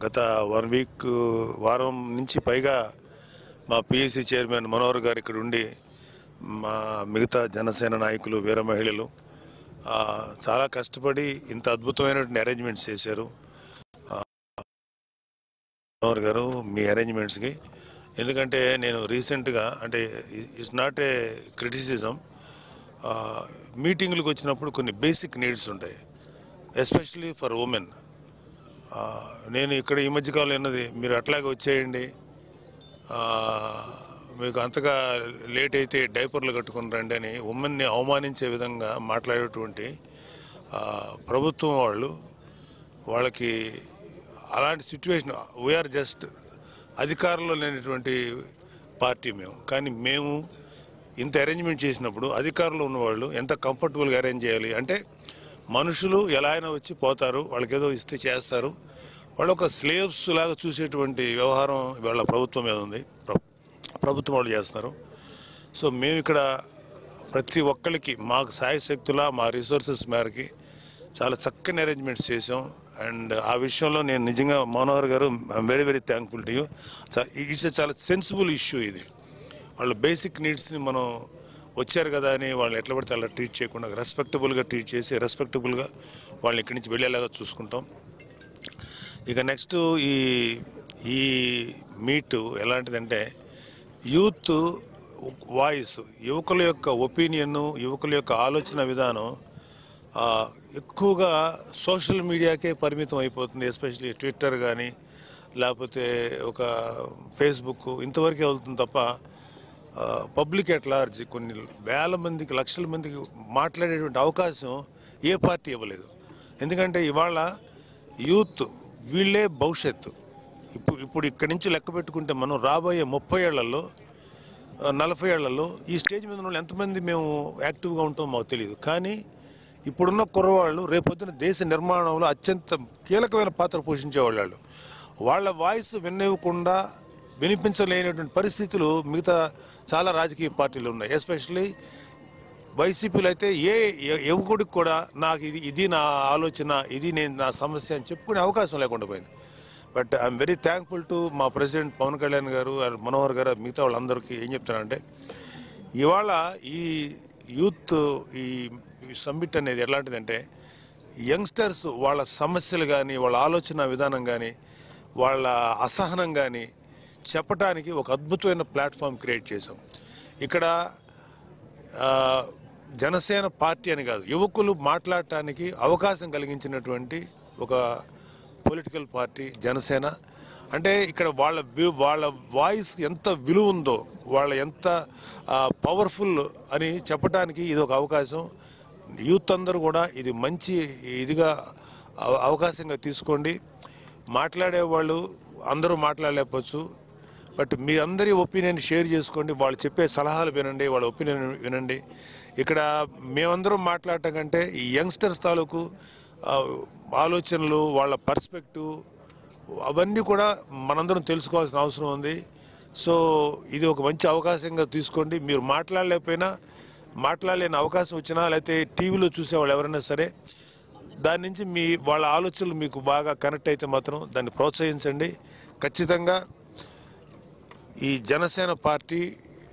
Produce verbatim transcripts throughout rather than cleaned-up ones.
గత one week వారం నుంచి పైగా మా పిఎస్సి చైర్మన్ మనోహర్ గారు ఇక్కడ ఉండి మా మిగతా జనసేన నాయకులు వీర మహిళలు చాలా కష్టపడి ఇంత అద్భుతమైనటువంటి అరేంజ్మెంట్స్ చేశారు. మనోహర్ గారు మీ అరేంజ్మెంట్స్కి ఎందుకంటే నేను రీసెంట్గా అంటే ఇట్స్ నాట్ ఏ క్రిటిసిజం, మీటింగ్లకు వచ్చినప్పుడు కొన్ని బేసిక్ నీడ్స్ ఉంటాయి, ఎస్పెషలీ ఫర్ ఉమెన్. నేను ఇక్కడ ఈ మధ్యకాలంలో ఉన్నది మీరు అట్లాగే వచ్చేయండి, మీకు అంతగా లేట్ అయితే డైపర్లు కట్టుకుని రండి అని ఉమెన్ని అవమానించే విధంగా మాట్లాడేటువంటి ప్రభుత్వం వాళ్ళు వాళ్ళకి అలాంటి సిచ్యువేషన్. వీఆర్ జస్ట్ అధికారంలో లేనటువంటి పార్టీ మేము, కానీ మేము ఇంత అరేంజ్మెంట్ చేసినప్పుడు అధికారంలో ఉన్నవాళ్ళు ఎంత కంఫర్టబుల్గా అరేంజ్ చేయాలి అంటే మనుషులు ఎలా అయినా వచ్చి పోతారు, వాళ్ళకి ఏదో ఇస్తే చేస్తారు, వాళ్ళు ఒక స్లేవ్స్ లాగా చూసేటువంటి వ్యవహారం వాళ్ళ ప్రభుత్వం మీద ఉంది, ప్రభుత్వం వాళ్ళు చేస్తున్నారు. సో మేము ఇక్కడ ప్రతి ఒక్కరికి మాకు సాయశక్తులా మా రిసోర్సెస్ మేరకి చాలా చక్కని అరేంజ్మెంట్స్ చేసాం. అండ్ ఆ విషయంలో నేను నిజంగా Manohar garu I'm very very thankful to you. It's చాలా సెన్సిబుల్ ఇష్యూ ఇది. వాళ్ళ బేసిక్ నీడ్స్ని మనం వచ్చారు కదా అని వాళ్ళని ఎట్లా పడితే అలా ట్రీట్ చేయకుండా రెస్పెక్టబుల్గా ట్రీట్ చేసి రెస్పెక్టబుల్గా వాళ్ళని ఇక్కడి నుంచి వెళ్ళేలాగా చూసుకుంటాం. ఇక నెక్స్ట్ ఈ ఈ మీట్ ఎలాంటిదంటే యూత్ వాయిస్, యువకుల యొక్క ఒపీనియన్, యువకుల యొక్క ఆలోచన విధానం ఎక్కువగా సోషల్ మీడియాకే పరిమితం అయిపోతుంది. ఎస్పెషల్లీ ట్విట్టర్ కానీ లేకపోతే ఒక ఫేస్బుక్ ఇంతవరకే వెళ్తుంది తప్ప పబ్లిక్ ఎట్ లార్జ్ కొన్ని వేల మందికి లక్షల మందికి మాట్లాడేటువంటి అవకాశం ఏ పార్టీ ఇవ్వలేదు. ఎందుకంటే ఇవాళ యూత్ వీళ్ళే భవిష్యత్తు. ఇప్పుడు ఇప్పుడు ఇక్కడి నుంచి లెక్క పెట్టుకుంటే మనం రాబోయే ముప్పై ఏళ్లలో నలభై ఏళ్లలో ఈ స్టేజ్ మీద ఉన్న ఎంతమంది మేము యాక్టివ్గా ఉంటామో మాకు తెలియదు, కానీ ఇప్పుడున్న కుర్రవాళ్ళు రేపొద్దున దేశ నిర్మాణంలో అత్యంత కీలకమైన పాత్ర పోషించేవాళ్ళు. వాళ్ళ వాయిస్ వినివ్వకుండా వినిపించలేనటువంటి పరిస్థితులు మిగతా చాలా రాజకీయ పార్టీలు ఉన్నాయి. ఎస్పెషల్లీ వైసీపీలో అయితే ఏ యువకుడికి కూడా నాకు ఇది ఇది నా ఆలోచన, ఇది నేను నా సమస్య అని చెప్పుకునే అవకాశం లేకుండా పోయింది. But I'm very thankful to మా ప్రెసిడెంట్ పవన్ కళ్యాణ్ గారు, మనోహర్ గారు, మిగతా వాళ్ళందరికీ ఏం చెప్తానంటే ఇవాళ ఈ యూత్ ఈ సమ్మిట్ అనేది ఎలాంటిదంటే యంగ్స్టర్స్ వాళ్ళ సమస్యలు కానీ వాళ్ళ ఆలోచన విధానం కానీ వాళ్ళ అసహనం కానీ చెప్పడానికి ఒక అద్భుతమైన ప్లాట్ఫామ్ క్రియేట్ చేసాం. ఇక్కడ జనసేన పార్టీ అని కాదు, యువకులు మాట్లాడటానికి అవకాశం కలిగించినటువంటి ఒక పొలిటికల్ పార్టీ జనసేన. అంటే ఇక్కడ వాళ్ళ వాళ్ళ వాయిస్ ఎంత విలువ ఉందో, వాళ్ళ ఎంత పవర్ఫుల్ అని చెప్పడానికి ఇది ఒక అవకాశం. యూత్ అందరూ కూడా ఇది మంచి ఇదిగా అవకాశంగా తీసుకోండి. మాట్లాడేవాళ్ళు అందరూ మాట్లాడలేకపోవచ్చు, బట్ మీ అందరి ఒపీనియన్ షేర్ చేసుకోండి, వాళ్ళు చెప్పే సలహాలు వినండి, వాళ్ళ ఒపీనియన్ వినండి. ఇక్కడ మేమందరం మాట్లాడటం కంటే ఈ యంగ్స్టర్స్ తాలూకు ఆలోచనలు, వాళ్ళ పర్స్పెక్టివ్ అవన్నీ కూడా మనందరం తెలుసుకోవాల్సిన అవసరం ఉంది. సో ఇది ఒక మంచి అవకాశంగా తీసుకోండి. మీరు మాట్లాడలేకపోయినా, మాట్లాడలేని అవకాశం వచ్చినా, లేకపోతే టీవీలో చూసేవాళ్ళు ఎవరైనా సరే దాని నుంచి మీ వాళ్ళ ఆలోచనలు మీకు బాగా కనెక్ట్ అయితే మాత్రం దాన్ని ప్రోత్సహించండి. ఖచ్చితంగా ఈ జనసేన పార్టీ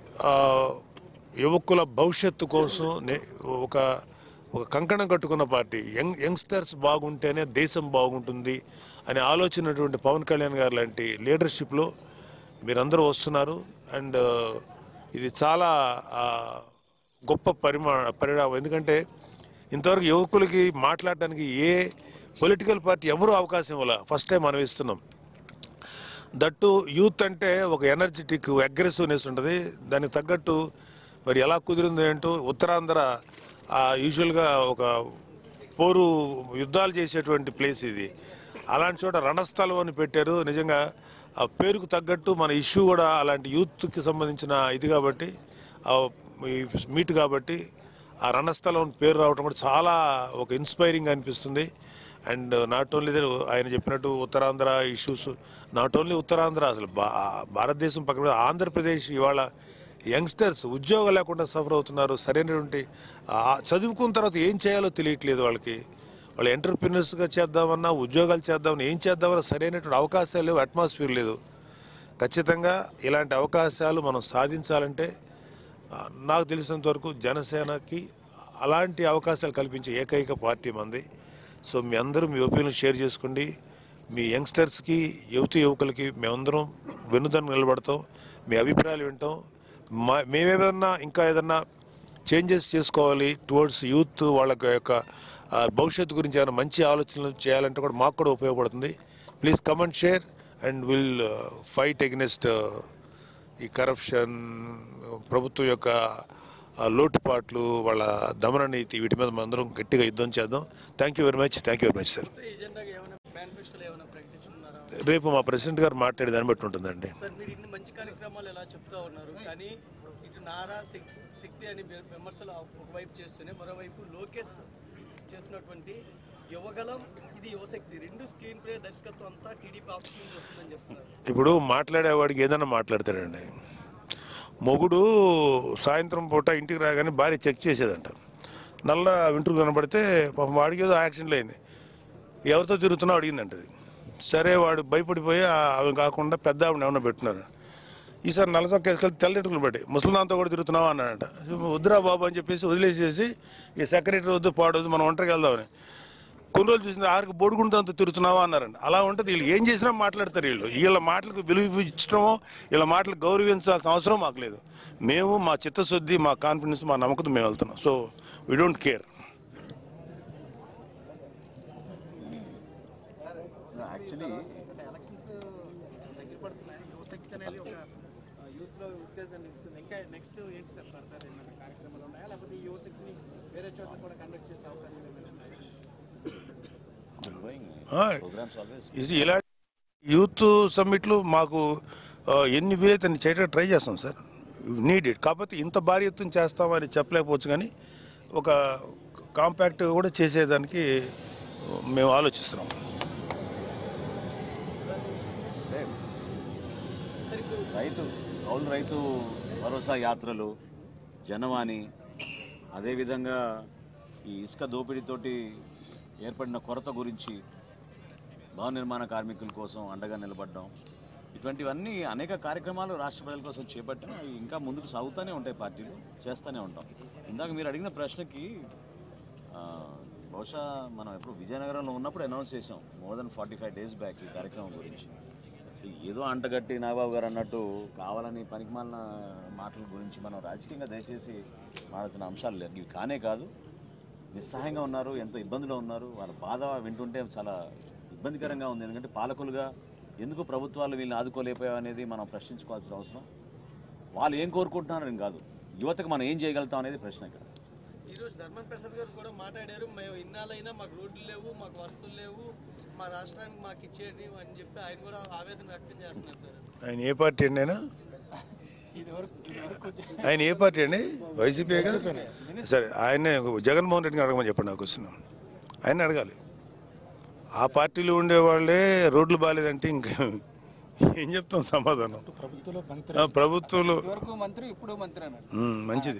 యువకుల భవిష్యత్తు కోసం ఒక ఒక కంకణం కట్టుకున్న పార్టీ. యంగ్ యంగ్స్టర్స్ బాగుంటేనే దేశం బాగుంటుంది అనే ఆలోచనటువంటి పవన్ కళ్యాణ్ గారు లాంటి లీడర్షిప్లో మీరందరూ వస్తున్నారు. అండ్ ఇది చాలా గొప్ప పరిమా పరిణామం. ఎందుకంటే ఇంతవరకు యువకులకి మాట్లాడటానికి ఏ పొలిటికల్ పార్టీ ఎవరూ అవకాశం ఇవ్వాల, ఫస్ట్ టైం మనం ఇస్తున్నాం. దట్టు యూత్ అంటే ఒక ఎనర్జెటిక్ అగ్రెసివ్నెస్ ఉంటుంది. దానికి తగ్గట్టు మరి ఎలా కుదిరింది ఏంటో ఉత్తరాంధ్ర యూజువల్గా ఒక పోరు యుద్ధాలు చేసేటువంటి ప్లేస్ ఇది. అలాంటి చోట రణస్థలం అని పెట్టారు. నిజంగా ఆ పేరుకు తగ్గట్టు మన ఇష్యూ కూడా అలాంటి యూత్కి సంబంధించిన ఇది కాబట్టి మీట్ కాబట్టి ఆ రణస్థలం పేరు రావడం కూడా చాలా ఒక ఇన్స్పైరింగ్ అనిపిస్తుంది. అండ్ నాట్ ఓన్లీ ఆయన చెప్పినట్టు Uttarandhra issues, not only Uttarandhra, అసలు భారతదేశం పక్కన ఆంధ్రప్రదేశ్ ఇవాళ యంగ్స్టర్స్ ఉద్యోగం లేకుండా సఫర్ అవుతున్నారు. సరైనటువంటి చదువుకున్న తర్వాత ఏం చేయాలో తెలియట్లేదు వాళ్ళకి. వాళ్ళు ఎంటర్ప్రినర్స్గా చేద్దామన్నా, ఉద్యోగాలు చేద్దామన్నా, ఏం చేద్దామన్నా సరైనటువంటి అవకాశాలు లేవు, అట్మాస్ఫియర్ లేదు. ఖచ్చితంగా ఇలాంటి అవకాశాలు మనం సాధించాలంటే నాకు తెలిసినంత వరకు జనసేనకి అలాంటి అవకాశాలు కల్పించే ఏకైక పార్టీ మంది. సో మీ అందరూ మీ ఒపీనియన్ షేర్ చేసుకోండి. మీ యంగ్స్టర్స్కి, యువతి యువకులకి మేమందరం వెన్నుదన్ను నిలబడతాం, మీ అభిప్రాయాలు వింటాం. మా మేమేదన్నా ఇంకా ఏదన్నా చేంజెస్ చేసుకోవాలి టువర్డ్స్ యూత్, వాళ్ళ యొక్క భవిష్యత్తు గురించి ఏమైనా మంచి ఆలోచనలు చేయాలంటే కూడా మాకు కూడా ఉపయోగపడుతుంది. Please come and share and will fight against ఈ కరప్షన్, ప్రభుత్వం యొక్క లోటుపాట్లు, వాళ్ళ దమన నీతి, వీటి మీద మనందరం గట్టిగా యుద్ధం చేద్దాం. Thank you very much. Thank you very much sir. రేపు మా ప్రెసిడెంట్ గారు మాట్లాడే దాన్ని బట్టి ఉంటుందండి. సార్, మీరు ఇన్ని మంచి కార్యక్రమాలు ఎలా చెప్తా ఉన్నారు, కానీ ఇటు నారా శక్తి అని విమర్శలు ఒకవైపు చేస్తూనే మరోవైపు లోకేష్ చేసినటువంటి యువగలం, ఇది యువశక్తి, రెండు స్క్రీన్ ప్లే దర్శకత్వం అంతా టీడీపీ ఆఫీస్ నుంచి వస్తుందని చెప్తున్నారు. ఇప్పుడు మాట్లాడేవాడికి ఏదైనా మాట్లాడతాడండి. మొగుడు సాయంత్రం పూట ఇంటికి రాగానే భార్య చెక్ చేసేదంట. నల్ల వెంట్రుకలు కనబడితే పాపం వాడికి ఏదో యాక్సిడెంట్ అయింది, ఎవరితో తిరుగుతున్నావు అడిగిందంటది. సరే వాడు భయపడిపోయి అవి కాకుండా పెద్ద ఆవిడ ఏమన్నా పెట్టున్నారు. ఈసారి నల్లతో కేసుకెళ్ళి తెల్లెంట్రుకలు పెట్టి ముసలిదాంతో కూడా తిరుగుతున్నావు అన్నాడంట. వద్దురా బాబు అని చెప్పేసి వదిలేసేసి ఈ సెక్రటరీ వద్దు పాడొద్దు మనం ఒంటరికి వెళ్దామని కొన్ని రోజులు చూసింది. ఆరికి బొడుగుండంతో తిరుగుతున్నావా అన్నారండి. అలా ఉంటుంది. వీళ్ళు ఏం చేసినా మాట్లాడతారు. వీళ్ళు వీళ్ళ మాటలకు విలువ ఇచ్చడమో, వీళ్ళ మాటలకు గౌరవించాల్సిన అవసరం మాకు లేదు. మేము మా చిత్తశుద్ధి, మా కాన్ఫిడెన్స్, మా నమ్మకం మేము వెళ్తున్నాం. So we don't care. Actually elections దగ్గర పడుతున్నాయి, యువశక్తి అనేది ఒక యూత్లో ఉత్తేజం నింపుతుంది. ఇంకా నెక్స్ట్ ఏంటి సార్ ఫర్దర్ ఏమైనా కార్యక్రమాలు ఉన్నాయా, లేకపోతే ఈ యువశక్తిని వేరే చోట్ల కూడా కండక్ట్ చేసే అవకాశాలు ఏమైనా ఉన్నాయా? ఇలాంటి యూత్ సమ్మిట్లు మాకు ఎన్ని వీలైతే అన్ని చేయడానికి ట్రై చేస్తాం సార్. Need it. కాకపోతే ఇంత భారీ ఎత్తున చేస్తామని చెప్పలేకపోవచ్చు, కానీ ఒక కాంపాక్ట్గా కూడా చేసేదానికి మేము ఆలోచిస్తున్నాం. రైతు కౌలు రైతు భరోసా యాత్రలు, జనవాణి, అదేవిధంగా ఈ ఇసుక దోపిడీతోటి ఏర్పడిన కొరత గురించి, భవన నిర్మాణ కార్మికుల కోసం అండగా నిలబడడం, ఇటువంటివన్నీ అనేక కార్యక్రమాలు రాష్ట్ర ప్రజల కోసం చేపట్టాం. అవి ఇంకా ముందుకు సాగుతూనే ఉంటాయి, పార్టీలు చేస్తూనే ఉంటాం. ఇందాక మీరు అడిగిన ప్రశ్నకి బహుశా మనం ఎప్పుడు విజయనగరంలో ఉన్నప్పుడు అనౌన్స్ చేసాం, more than forty five days back ఈ కార్యక్రమం గురించి. ఏదో అంటగట్టి నాగబాబు గారు అన్నట్టు కావాలని పనికిమాలిన మాటల గురించి మనం రాజకీయంగా దయచేసి మాట్లాడుతున్న అంశాలు లేవు. ఇవి కానే కాదు. నిస్సహాయంగా ఉన్నారు, ఎంతో ఇబ్బందిలో ఉన్నారు. వాళ్ళ బాధ వింటుంటే చాలా ఇబ్బందికరంగా ఉంది. ఎందుకంటే పాలకులుగా ఎందుకు ప్రభుత్వాలు వీళ్ళని ఆదుకోలేకపోయావు అనేది మనం ప్రశ్నించుకోవాల్సిన అవసరం. వాళ్ళు ఏం కోరుకుంటున్నారని కాదు, యువతకు మనం ఏం చేయగలుగుతాం అనేది ప్రశ్న ఇక్కడ. ఈరోజు ధర్మన్ ప్రసాద్ గారు కూడా మాట్లాడారు, మేము ఇన్నాళ్ళైనా మాకు రోడ్లు లేవు, మాకు వస్తువులు లేవు, మా రాష్ట్రానికి మాకు ఇచ్చేది అని చెప్పి ఆయన కూడా ఆవేదన వ్యక్తం చేస్తున్నారు సార్. ఆయన ఏ పార్టీ అండి? ఆయన ఆయన ఏ పార్టీ అండి? వైసీపీ కదా. సరే, ఆయనే జగన్మోహన్ రెడ్డిని అడగమని చెప్పండి. నాకు వస్తున్నాం, ఆయన అడగాలి. ఆ పార్టీలో ఉండేవాళ్ళే రోడ్లు బాగాలేదంటే ఇంకా ఏం చెప్తాం సమాధానం? ప్రభుత్వంలో మంచిది.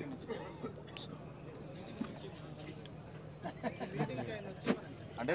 అంటే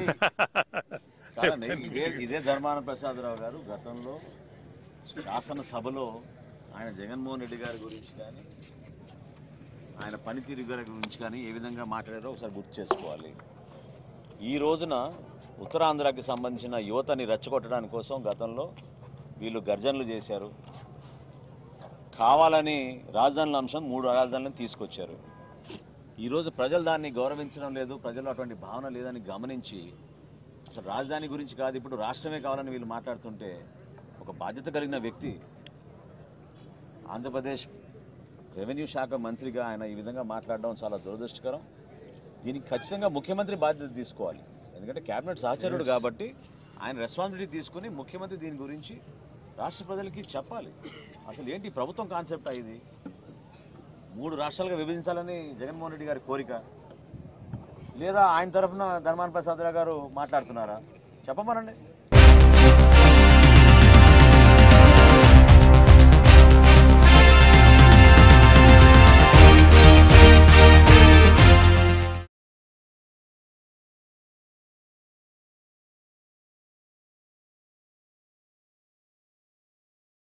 ఇదే ఇదే ధర్మాన ప్రసాదరావు గారు గతంలో శాసనసభలో ఆయన జగన్మోహన్ రెడ్డి గారి గురించి కానీ, ఆయన పనితీరు గారి గురించి కానీ ఏ విధంగా మాట్లాడారో ఒకసారి గుర్తు చేసుకోవాలి. ఈ రోజున ఉత్తరాంధ్రకి సంబంధించిన యువతని రెచ్చగొట్టడానికి కోసం గతంలో వీళ్ళు గర్జనలు చేశారు. కావాలని రాజధానుల అంశం మూడు రాజధానులను తీసుకొచ్చారు. ఈరోజు ప్రజలు దాన్ని గౌరవించడం లేదు, ప్రజలు అటువంటి భావన లేదని గమనించి అసలు రాజధాని గురించి కాదు, ఇప్పుడు రాష్ట్రమే కావాలని వీళ్ళు మాట్లాడుతుంటే ఒక బాధ్యత కలిగిన వ్యక్తి, ఆంధ్రప్రదేశ్ రెవెన్యూ శాఖ మంత్రిగా ఆయన ఈ విధంగా మాట్లాడడం చాలా దురదృష్టకరం. దీనికి ఖచ్చితంగా ముఖ్యమంత్రి బాధ్యత తీసుకోవాలి. ఎందుకంటే క్యాబినెట్ సహచరుడు కాబట్టి ఆయన రెస్పాన్సిబిలిటీ తీసుకుని ముఖ్యమంత్రి దీని గురించి రాష్ట్ర ప్రజలకి చెప్పాలి. అసలు ఏంటి ప్రభుత్వం కాన్సెప్ట్ ఇది? మూడు రాష్ట్రాలుగా విభజించాలని జగన్మోహన్ రెడ్డి గారి కోరిక, లేదా ఆయన తరఫున ధర్మాన ప్రసాదరావు గారు మాట్లాడుతున్నారా? చెప్పమనండి.